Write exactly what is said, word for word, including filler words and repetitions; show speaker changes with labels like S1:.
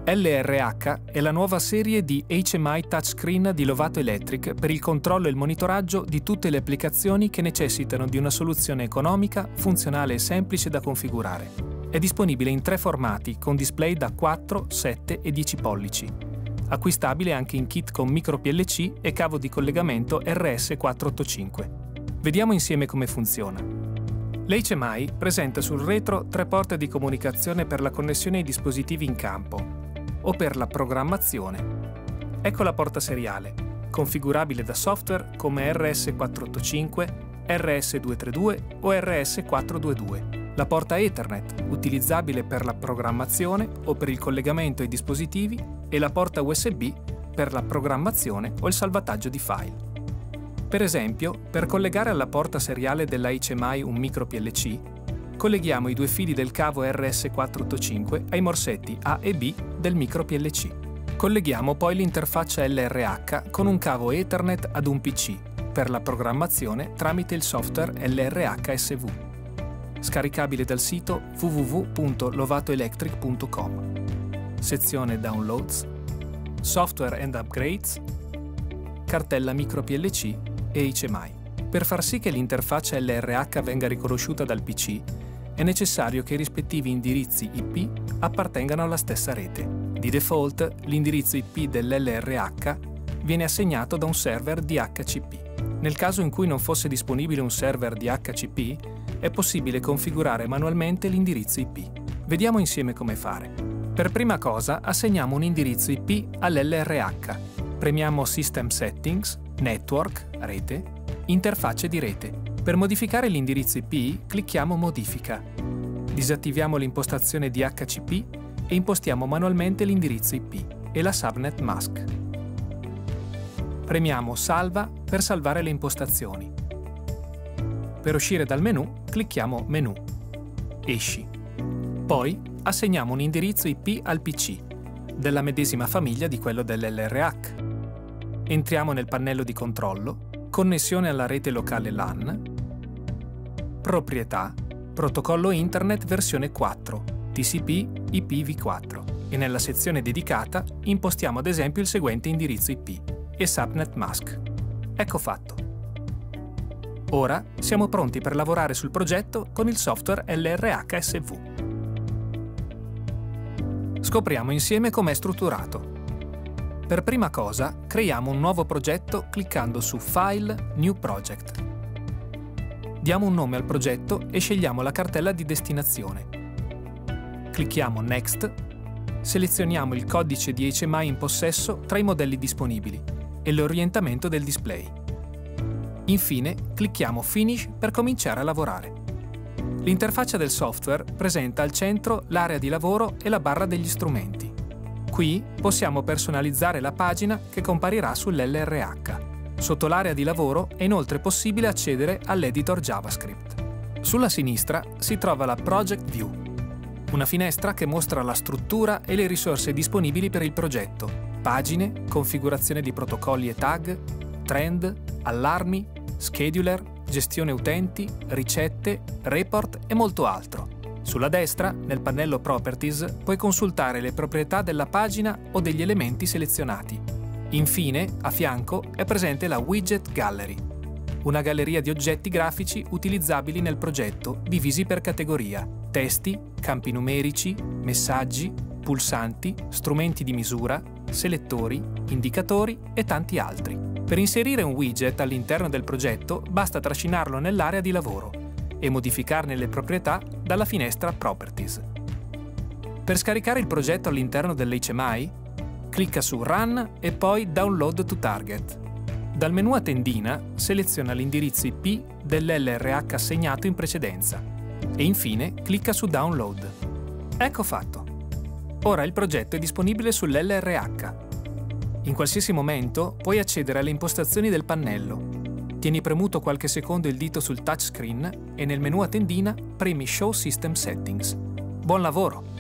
S1: L R H è la nuova serie di H M I touchscreen di Lovato Electric per il controllo e il monitoraggio di tutte le applicazioni che necessitano di una soluzione economica, funzionale e semplice da configurare. È disponibile in tre formati con display da quattro, sette e dieci pollici. Acquistabile anche in kit con micro P L C e cavo di collegamento R S quattrocentottantacinque. Vediamo insieme come funziona. L'H M I presenta sul retro tre porte di comunicazione per la connessione ai dispositivi in campo o per la programmazione. Ecco la porta seriale, configurabile da software come R S quattrocentottantacinque, R S duecentotrentadue o R S quattrocentoventidue. La porta Ethernet, utilizzabile per la programmazione o per il collegamento ai dispositivi, e la porta U S B per la programmazione o il salvataggio di file. Per esempio, per collegare alla porta seriale della H M I un micro P L C, colleghiamo i due fili del cavo R S quattrocentottantacinque ai morsetti A e B del micro P L C. Colleghiamo poi l'interfaccia L R H con un cavo Ethernet ad un P C per la programmazione tramite il software L R H S V. Scaricabile dal sito w w w punto lovato electric punto com. Sezione Downloads, Software and Upgrades, cartella micro P L C e H M I. Per far sì che l'interfaccia L R H venga riconosciuta dal P C, è necessario che i rispettivi indirizzi I P appartengano alla stessa rete. Di default, l'indirizzo I P dell'L R H viene assegnato da un server D H C P. Nel caso in cui non fosse disponibile un server D H C P, è possibile configurare manualmente l'indirizzo I P. Vediamo insieme come fare. Per prima cosa assegniamo un indirizzo I P all'L R H. Premiamo System Settings, Network, Rete, Interfacce di rete. Per modificare l'indirizzo I P, clicchiamo Modifica. Disattiviamo l'impostazione D H C P e impostiamo manualmente l'indirizzo I P e la subnet mask. Premiamo Salva per salvare le impostazioni. Per uscire dal menu, clicchiamo Menu. Esci. Poi assegniamo un indirizzo I P al P C, della medesima famiglia di quello dell'L R H. Entriamo nel pannello di controllo, Connessione alla rete locale LAN, Proprietà, Protocollo Internet versione quattro, T C P I P v quattro, e nella sezione dedicata impostiamo ad esempio il seguente indirizzo I P e subnet mask. Ecco fatto. Ora siamo pronti per lavorare sul progetto con il software L R H S V. Scopriamo insieme com'è strutturato. Per prima cosa, creiamo un nuovo progetto cliccando su File, New Project. Diamo un nome al progetto e scegliamo la cartella di destinazione. Clicchiamo Next, selezioniamo il codice di H M I in possesso tra i modelli disponibili e l'orientamento del display. Infine, clicchiamo Finish per cominciare a lavorare. L'interfaccia del software presenta al centro l'area di lavoro e la barra degli strumenti. Qui possiamo personalizzare la pagina che comparirà sull'L R H. Sotto l'area di lavoro è inoltre possibile accedere all'editor JavaScript. Sulla sinistra si trova la Project View, una finestra che mostra la struttura e le risorse disponibili per il progetto, pagine, configurazione di protocolli e tag, trend, allarmi, scheduler, gestione utenti, ricette, report e molto altro. Sulla destra, nel pannello Properties, puoi consultare le proprietà della pagina o degli elementi selezionati. Infine, a fianco, è presente la Widget Gallery, una galleria di oggetti grafici utilizzabili nel progetto, divisi per categoria: testi, campi numerici, messaggi, pulsanti, strumenti di misura, selettori, indicatori e tanti altri. Per inserire un widget all'interno del progetto, basta trascinarlo nell'area di lavoro e modificarne le proprietà dalla finestra Properties. Per scaricare il progetto all'interno dell'H M I, clicca su Run e poi Download to Target. Dal menu a tendina seleziona l'indirizzo I P dell'L R H assegnato in precedenza e infine clicca su Download. Ecco fatto. Ora il progetto è disponibile sull'L R H. In qualsiasi momento puoi accedere alle impostazioni del pannello. Tieni premuto qualche secondo il dito sul touchscreen e nel menu a tendina premi Show System Settings. Buon lavoro!